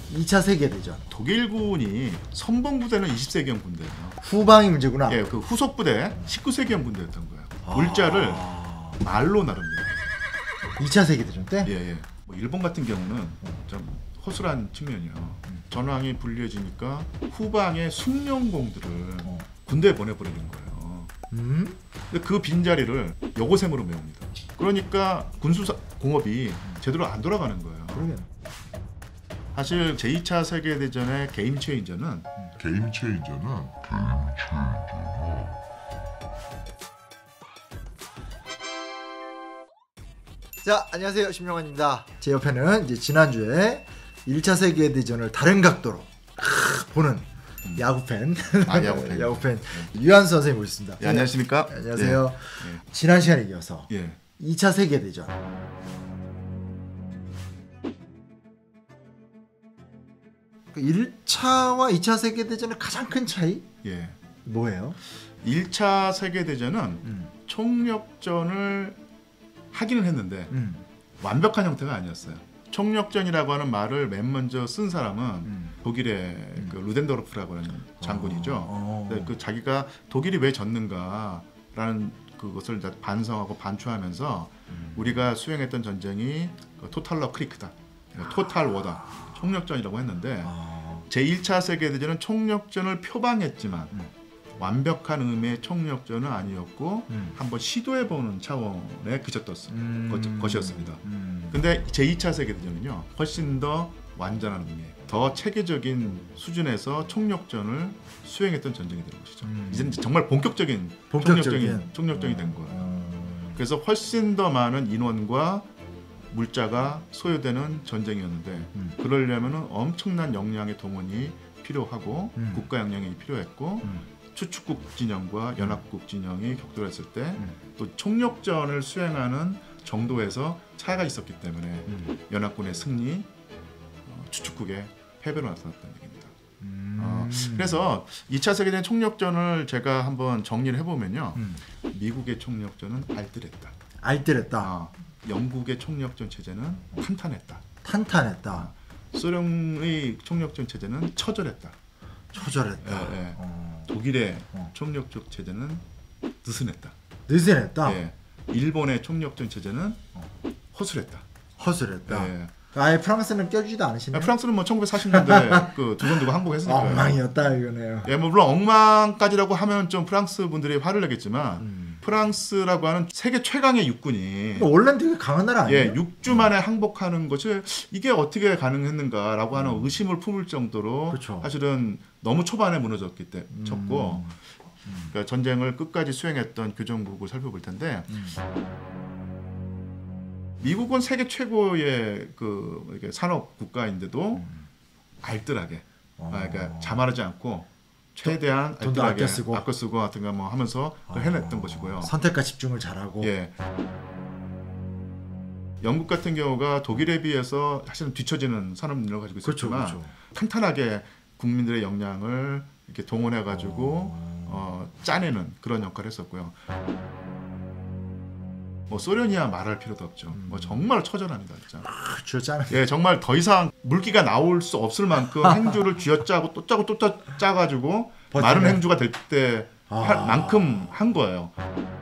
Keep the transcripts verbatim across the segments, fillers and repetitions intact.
이 차 세계대전. 독일군이 선봉부대는 이십 세기형 군대예요. 후방이 문제구나. 예, 그 후속부대 십구 세기형 군대였던 거예요. 아... 물자를 말로 나릅니다. 이 차 세계대전 때? 예, 예. 뭐 일본 같은 경우는 좀 허술한 측면이요. 음. 전황이 불리해지니까 후방의 숭룡공들을 어. 군대에 보내버리는 거예요. 음? 근데 그 빈자리를 여고생으로 메웁니다. 그러니까 군수 공업이 제대로 안 돌아가는 거예요. 그러게. 사실 제이 차 세계대전의 게임 체인저는 게임 체인저는 게임 체인저는 자, 안녕하세요. 심영환입니다. 제 옆에는 이제 지난주에 일 차 세계대전을 다른 각도로 보는 음. 야구팬, 아, 야구팬, 야구팬 유한수 선생님 모셨습니다. 예, 안녕하십니까? 네, 안녕하세요. 예. 예. 지난 시간에 이어서 예. 이 차 세계대전. 일 차와 이 차 세계대전의 가장 큰 차이? 예. 뭐예요? 일 차 세계대전은 음. 총력전을 하기는 했는데 음. 완벽한 형태가 아니었어요. 총력전이라고 하는 말을 맨 먼저 쓴 사람은 음. 독일의 음. 그 루덴도르프라고 하는 장군이죠. 어. 어. 그 자기가 독일이 왜 졌는가라는 그것을 반성하고 반추하면서 음. 우리가 수행했던 전쟁이 토탈러 크리크다, 그러니까 토탈 워다, 총력전이라고 했는데 아. 제일 차 세계대전은 총력전을 표방했지만 음. 완벽한 의미의 총력전은 아니었고 음. 한번 시도해보는 차원의 그쳤던 음. 것이었습니다. 음. 근데 제이 차 세계대전은요 훨씬 더 완전한 의미, 더 체계적인 수준에서 총력전을 수행했던 전쟁이 되는 것이죠. 음. 이제는 정말 본격적인, 본격적인 총력전이, 총력전이 된 거예요. 음. 그래서 훨씬 더 많은 인원과 물자가 소요되는 전쟁이었는데 음. 그러려면 엄청난 역량의 동원이 필요하고 음. 국가 역량이 필요했고 음. 추축국 진영과 연합국 진영이 격돌했을 때 또 음. 총력전을 수행하는 정도에서 차이가 있었기 때문에 음. 연합군의 승리, 어, 추축국의 패배로 나타났다는 얘기입니다. 음. 어, 그래서 이 차 세계대전 총력전을 제가 한번 정리를 해보면요. 음. 미국의 총력전은 알뜰했다. 알뜰했다. 어, 영국의 총력전 체제는 탄탄했다. 탄탄했다. 어, 소련의 총력전 체제는 처절했다. 처절했다. 예, 예. 어. 독일의 어. 총력전 체제는 느슨했다. 느슨했다. 예. 일본의 총력전 체제는 어. 허술했다. 허술했다. 예. 아예 프랑스는 껴주지도 않으시네요. 예, 프랑스는 뭐 천구백사십 년대 그 두 번 두고 항복했으니까. 엉망이었다 이거네요. 예, 뭐 물론 엉망까지라고 하면 좀 프랑스 분들이 화를 내겠지만 음. 프랑스라고 하는 세계 최강의 육군이 원래는 되게 강한 나라 아니에요? 예, 육 주 만에 항복하는 것이 이게 어떻게 가능했는가라고 하는 음. 의심을 품을 정도로 그쵸. 사실은 너무 초반에 무너졌기 때문에 음. 졌고 음. 그러니까 전쟁을 끝까지 수행했던 교정국을 살펴볼 텐데 음. 미국은 세계 최고의 그 이렇게 산업 국가인데도 음. 알뜰하게, 어. 아, 그러니까 자만하지 않고 최대한 돈, 돈도 아껴 쓰고 아껴 쓰고 같은가 뭐 하면서 어. 해냈던 것이고요. 선택과 집중을 잘하고. 예. 영국 같은 경우가 독일에 비해서 사실은 뒤처지는 산업능력을 가지고 있었지만 그렇죠, 그렇죠. 탄탄하게 국민들의 역량을 이렇게 동원해 가지고 어. 어, 짜내는 그런 역할을 했었고요. 뭐 소련이야 말할 필요도 없죠. 음. 뭐 정말 처절합니다, 진짜. 아, 쥐어짜는. 예, 정말 더 이상 물기가 나올 수 없을 만큼 행주를 쥐어짜고 또 짜고 또 짜, 짜가지고 마른 행주가 될 때 아. 만큼 한 거예요.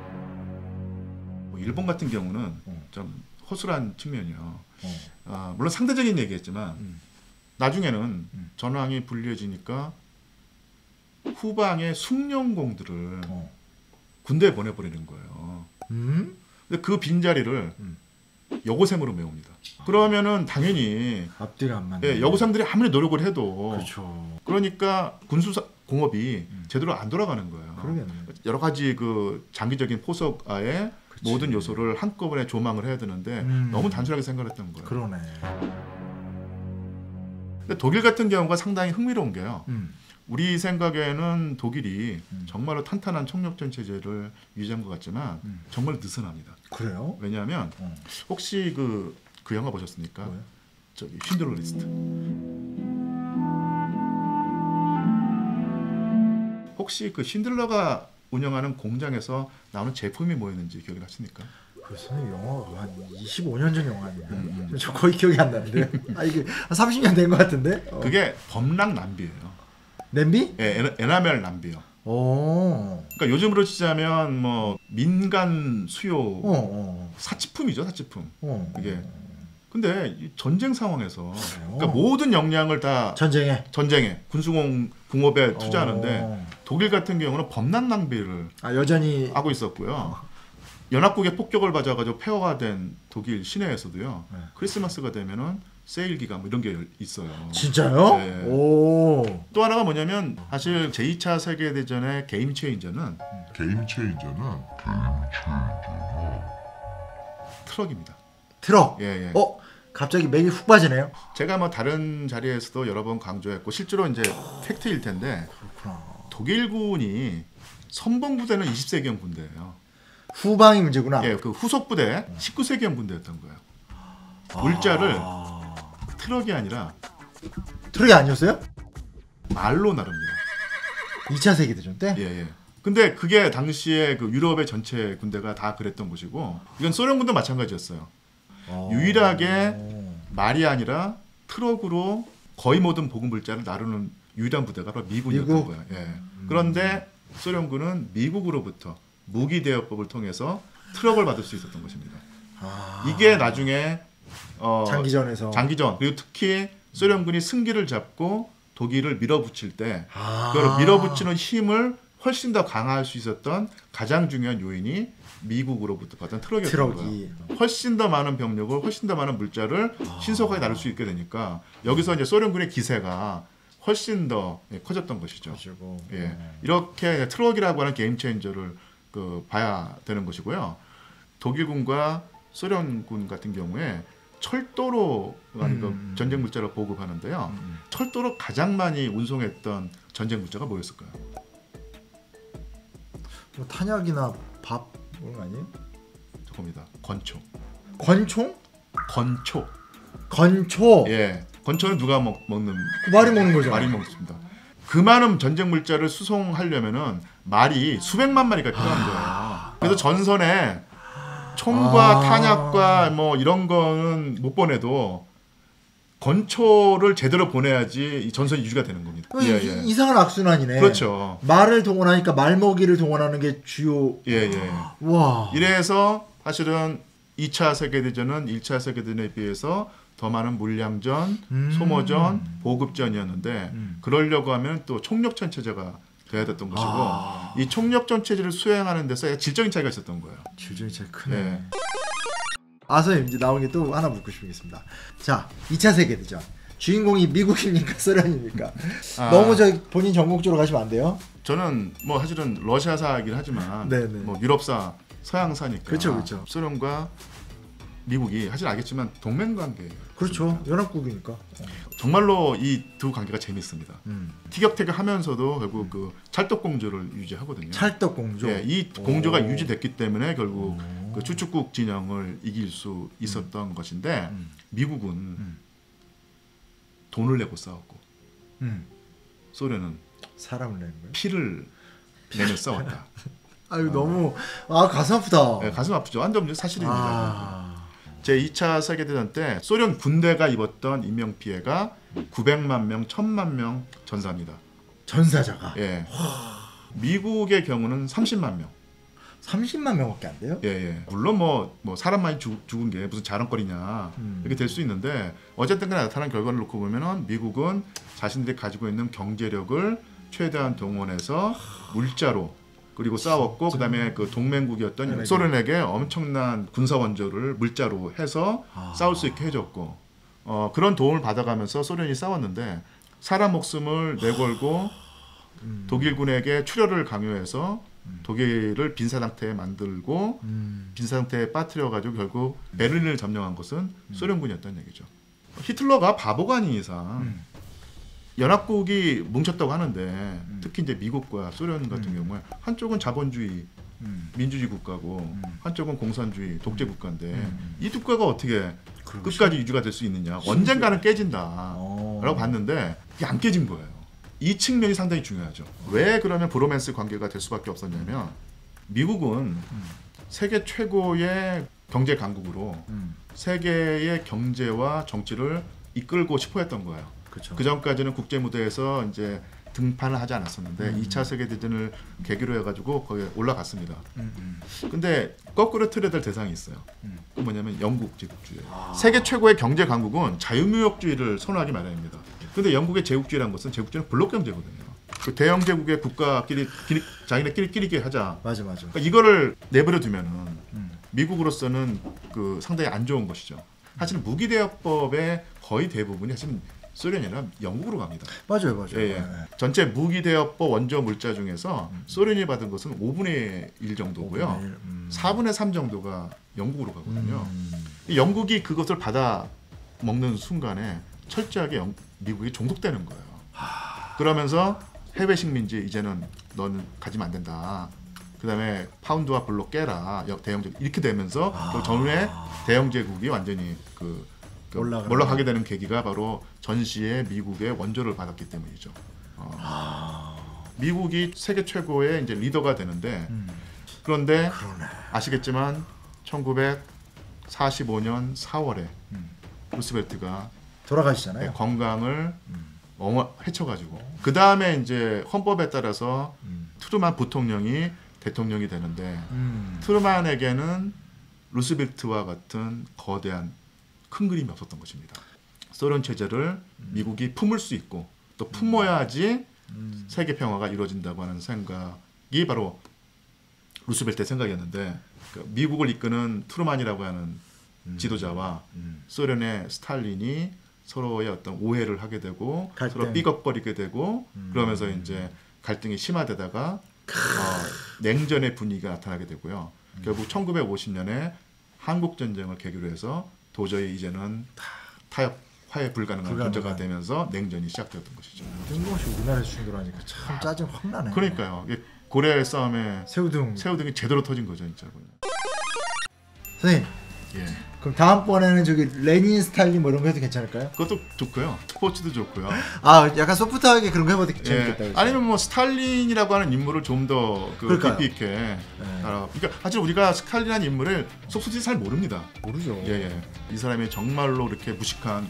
뭐 일본 같은 경우는 음. 좀 허술한 측면이요. 어. 아, 물론 상대적인 얘기했지만 음. 나중에는 음. 전황이 불리해지니까 후방의 숭룡공들을 어. 군대에 보내버리는 거예요. 음? 근데 그 빈자리를 음. 여고생으로 메웁니다. 아. 그러면은 당연히 앞뒤가 안 맞네. 예, 여고생들이 아무리 노력을 해도 그렇죠. 그러니까 군수 공업이 음. 제대로 안 돌아가는 거예요. 그러겠네. 여러 가지 그 장기적인 포석아에 그치. 모든 요소를 한꺼번에 조망을 해야 되는데 음. 너무 단순하게 생각했던 거예요. 그러네. 근데 독일 같은 경우가 상당히 흥미로운 게요. 음. 우리 생각에는 독일이 음. 정말로 탄탄한 총력전 체제를 유지한 것 같지만 음. 정말 느슨합니다. 그래요? 왜냐하면 어. 혹시 그, 그 영화 보셨습니까? 뭐요? 저기 쉰들러 리스트. 혹시 그 쉰들러가 운영하는 공장에서 나오는 제품이 뭐였는지 기억이 나십니까? 그 선생님 영화가 한 이십오 년 전 영화 아니에요? 음, 음. 저 거의 기억이 안 나는데. 아 이게 한 삼십 년 된 것 같은데. 어. 그게 범랑 남비예요. 냄비? 예, 에나, 에나멜 남비요. 오. 그러니까 요즘으로 치자면 뭐 민간 수요 어, 어. 사치품이죠, 사치품. 어. 이게 근데 이 전쟁 상황에서 어. 그러니까 모든 역량을 다 전쟁에 전쟁에 군수공 공업에 투자하는데 어. 독일 같은 경우는 범람 낭비를 아 여전히 하고 있었고요. 연합국의 폭격을 맞아가지고 폐허가 된 독일 시내에서도요. 네. 크리스마스가 되면은 세일 기간 뭐 이런 게 있어요. 진짜요? 네. 오. 또 하나가 뭐냐면 사실 제이 차 세계대전의 게임 체인저는 게임 체인저는 트럭입니다. 트럭. 예, 예. 어? 갑자기 맥이 훅 빠지네요. 제가 뭐 다른 자리에서도 여러 번 강조했고 실제로 이제 팩트일 텐데 그렇구나. 독일군이 선봉 부대는 이십 세기형 군대예요. 후방이 문제구나. 예, 그 후속 부대 십구 세기형 군대였던 거예요. 물자를 아... 트럭이 아니라 트럭이 아니었어요? 말로 나릅니다. 이 차 세계대전 때? 예, 예. 근데 그게 당시에 그 유럽의 전체 군대가 다 그랬던 것이고 이건 소련군도 마찬가지였어요. 어... 유일하게 말이 아니라 트럭으로 거의 모든 보급 물자를 나르는 유일한 부대가 바로 미군이었던 미국? 거예요. 예. 그런데 소련군은 미국으로부터 무기 대여법을 통해서 트럭을 받을 수 있었던 것입니다. 아... 이게 나중에 어, 장기전에서 장기전 그리고 특히 소련군이 승기를 잡고 독일을 밀어붙일 때 아... 그걸 밀어붙이는 힘을 훨씬 더 강화할 수 있었던 가장 중요한 요인이 미국으로부터 받은 트럭이었던 트럭이. 거예요. 훨씬 더 많은 병력을 훨씬 더 많은 물자를 아... 신속하게 나를 수 있게 되니까 여기서 이제 소련군의 기세가 훨씬 더 커졌던 것이죠. 가지고. 예, 이렇게 트럭이라고 하는 게임 체인저를 그 봐야 되는 것이고요. 독일군과 소련군 같은 경우에 철도로 음. 전쟁 물자를 보급하는데요. 음. 철도로 가장 많이 운송했던 전쟁 물자가 뭐였을까요? 뭐 탄약이나 밥 그런 거 아니에요? 저겁니다. 건초. 권총? 건초. 건초. 예, 건초는 누가 먹, 먹는? 말이 먹는 거죠. 말이 먹습니다. 그 많은 전쟁 물자를 수송하려면은 말이 수백만 마리가 필요한 거예요. 그래서 전선에 총과 아... 탄약과 뭐 이런 거는 못 보내도 건초를 제대로 보내야지 이 전선이 유지가 되는 겁니다. 예, 예. 이상한 악순환이네. 그렇죠. 말을 동원하니까 말먹이를 동원하는 게 주요. 예, 예. 와. 이래서 사실은 이 차 세계대전은 일 차 세계대전에 비해서 더 많은 물량전, 음. 소모전, 보급전이었는데 음. 그러려고 하면 또 총력전 체제가 돼야 됐던 것이고 아. 이 총력전 체제를 수행하는 데서 질적인 차이가 있었던 거예요. 질적인 차이 크네. 예. 아 선생님 이제 나온 게 또 하나 묻고 싶겠습니다. 자, 이 차 세계대전 주인공이 미국입니까 소련입니까? 아. 너무 저 본인 전공 쪽으로 가시면 안 돼요. 저는 뭐 사실은 러시아사이긴 하지만 네네. 뭐 유럽사, 서양사니까 그렇죠, 그렇죠. 소련과 미국이 사실 알겠지만 동맹 관계예요. 그렇죠. 연합국이니까. 정말로 이 두 관계가 재밌습니다. 음. 티격태격하면서도 결국 그 찰떡 공조를 유지하거든요. 찰떡 공조. 예, 이 오. 공조가 유지됐기 때문에 결국 오. 그 추축국 진영을 이길 수 있었던 음. 것인데 음. 미국은 음. 돈을 내고 싸웠고 음. 소련은 사람을 내는 거예요? 피를 내며 싸웠다. 아유 어. 너무 아 가슴 아프다. 네, 가슴 아프죠. 완전 사실입니다. 아. 제이 차 세계대전 때 소련 군대가 입었던 인명피해가 구백만 명, 천만 명 전사입니다. 전사자가? 예. 미국의 경우는 삼십만 명. 삼십만 명밖에 안 돼요? 예, 예. 물론 뭐, 뭐 사람 많이 죽, 죽은 게 무슨 자랑거리냐 음. 이렇게 될 수 있는데 어쨌든 간에 나타난 결과를 놓고 보면은 미국은 자신들이 가지고 있는 경제력을 최대한 동원해서 물자로 그리고 싸웠고 그다음에 그 동맹국이었던 네, 소련에게 엄청난 군사 원조를 물자로 해서 아. 싸울 수 있게 해줬고 어, 그런 도움을 받아가면서 소련이 싸웠는데 사람 목숨을 내걸고 음. 독일군에게 출혈을 강요해서 음. 독일을 빈사 상태에 만들고 음. 빈사 상태에 빠뜨려 가지고 결국 베를린을 점령한 것은 음. 소련군이었다는 얘기죠. 히틀러가 바보가 아닌 이상 음. 연합국이 뭉쳤다고 하는데 음. 특히 이제 미국과 소련 같은 음. 경우에 한쪽은 자본주의 음. 민주주의 국가고 음. 한쪽은 공산주의 독재 국가인데 음. 이 두 국가가 어떻게 그렇죠. 끝까지 유지가 될 수 있느냐. 언젠가는 깨진다라고 어. 봤는데 이게 안 깨진 거예요. 이 측면이 상당히 중요하죠. 왜 그러면 브로맨스 관계가 될 수밖에 없었냐면 미국은 음. 세계 최고의 경제 강국으로 음. 세계의 경제와 정치를 이끌고 싶어 했던 거예요. 그쵸. 그 전까지는 국제 무대에서 이제 등판을 하지 않았었는데 음. 이 차 세계대전을 계기로 해가지고 거기에 올라갔습니다. 음, 음. 근데 거꾸로 틀어야 될 대상이 있어요. 음. 그 뭐냐면 영국 제국주의. 아. 세계 최고의 경제 강국은 자유무역주의를 선호하기 마련입니다. 근데 영국의 제국주의라는 것은 제국주의는 블록 경제거든요. 그 대영 제국의 국가끼리 끼리, 자기네끼리 끼리끼리 하자. 맞아 맞아. 그러니까 이거를 내버려 두면은 음. 미국으로서는 그 상당히 안 좋은 것이죠. 사실 무기 대여법의 거의 대부분이 사실 소련이나 영국으로 갑니다. 맞아요 맞아요. 예, 예. 네. 전체 무기 대여법 원조 물자 중에서 음. 소련이 받은 것은 오분의 일 정도고요. 오분의 일, 음. 사분의 삼 정도가 영국으로 가거든요. 음. 영국이 그것을 받아 먹는 순간에 철저하게 영, 미국이 종속되는 거예요. 그러면서 해외 식민지 이제는 너는 가지면 안 된다. 그다음에 파운드와 불로 깨라. 대영 제국 이렇게 되면서 그 전후에 대영 제국이 완전히 그, 그 올라가는 몰락하게 되는 계기가 바로 전시에 미국의 원조를 받았기 때문이죠. 어. 아. 미국이 세계 최고의 이제 리더가 되는데 음. 그런데 그러네. 아시겠지만 천구백사십오 년 사월에 음. 루스벨트가 돌아가시잖아요. 건강을 음. 엉어 해쳐가지고 그 다음에 이제 헌법에 따라서 음. 트루만 부통령이 대통령이 되는데 음. 트루만에게는 루스벨트와 같은 거대한 큰 그림이 없었던 것입니다. 소련 체제를 미국이 품을 수 있고 또 품어야지 음. 세계 평화가 이루어진다고 하는 생각이 바로 루스벨트의 생각이었는데 그 미국을 이끄는 트루만이라고 하는 음. 지도자와 음. 소련의 스탈린이 서로의 어떤 오해를 하게 되고 갈등. 서로 삐걱거리게 되고 음. 그러면서 이제 갈등이 심화되다가 어, 냉전의 분위기가 나타나게 되고요. 음. 결국 천구백오십 년에 한국 전쟁을 계기로 해서 도저히 이제는 타협 화해 불가능한 불가능한. 문제가 되면서 냉전이 시작되었던 것이죠. 뜬금없이 우리나라에서 충돌하니까 참 짜증 확 나네. 그러니까요. 이게 고래 싸움에 새우등. 새우등이 제대로 터진 거죠, 진짜. 선생님, 예. 그럼 다음번에는 저기 레닌, 스탈린 뭐 이런 거 해도 괜찮을까요? 그것도 좋고요. 스포츠도 좋고요. 아, 약간 소프트하게 그런 거 해봐도 예. 재밌겠다. 그렇죠? 아니면 뭐 스탈린이라고 하는 인물을 좀 더 그 그러니까요. 깊이 있게 알아. 그러니까 사실 우리가 스탈린이라는 인물을 속속히 잘 모릅니다. 모르죠. 예, 예. 이 사람이 정말로 이렇게 무식한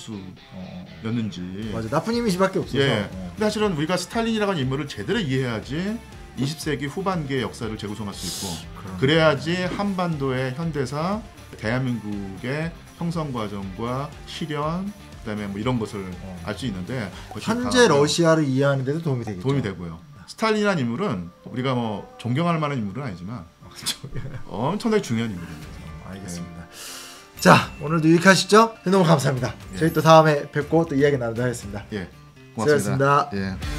범어수수였는지. 어, 맞아. 나쁜 이미지밖에 없어서. 예. 어. 근데 사실은 우리가 스탈린이라고 하는 인물을 제대로 이해해야지 이십 세기 후반기의 역사를 재구성할 수 있고 그럼. 그래야지 한반도의 현대사, 대한민국의 형성 과정과 실현, 그다음에 뭐 이런 것을 어. 알 수 있는데 현재 러시아를 이해하는 데도 도움이 되겠죠. 도움이 되고요. 스탈린이라는 인물은 우리가 뭐 존경할 만한 인물은 아니지만 엄청나게 중요한 인물입니다. 알겠습니다. 자, 오늘도 유익하시죠? 너무 감사합니다. 예. 저희 또 다음에 뵙고 또 이야기 나누도록 하겠습니다. 예, 고맙습니다. 수고하셨습니다. 예.